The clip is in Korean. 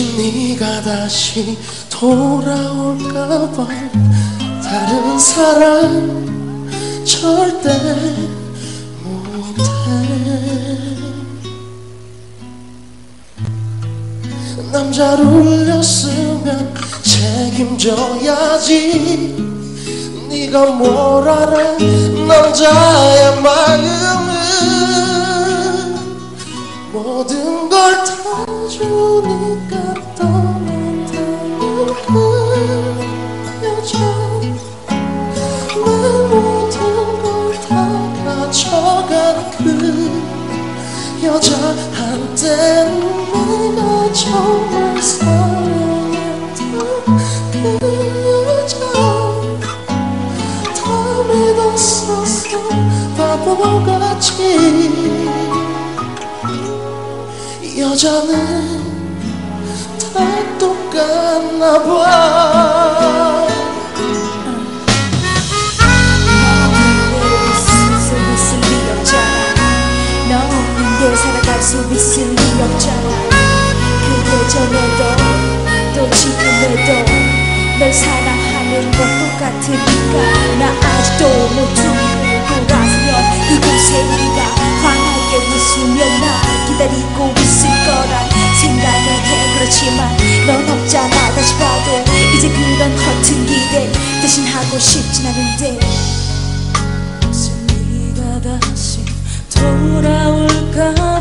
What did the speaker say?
혹시 네가 다시 돌아올까봐 다른 사람 절대 못해. 남자를 울렸으면 책임져야지. 네가 뭘 알아 남자의 마음은. 모든 걸 다 주니까 떠난다는 그 여자, 내 모든 걸 다 가져간 그 여자한테는 내가 정말 사랑했던 그 여자 다 믿었었어 바보같이. 여자는 다 똑같나봐. 너 없는 게 살아갈 수 있을 리 없잖아. 그 예전에도 또 지금에도 널 사랑하는 건 똑같으니까. 나 아직도 모퉁이로 돌아서면 그곳에 우리가 환하게 웃으며 날 기다리고 있을 거란 생각을 해. 그렇지만 넌 없잖아. 다시 봐도 이제 그런 허튼 기대 대신 하고 싶진 않은데. 혹시 네가 다시 돌아올까